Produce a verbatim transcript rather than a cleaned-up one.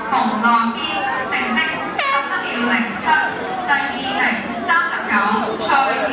洪樂堅成績十七秒零七，第二名三十九，蔡